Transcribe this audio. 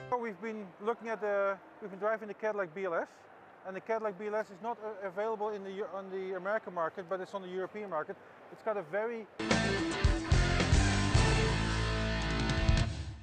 We've been driving the Cadillac BLS, and the Cadillac BLS is not available on the American market, but it's on the European market. It's got a very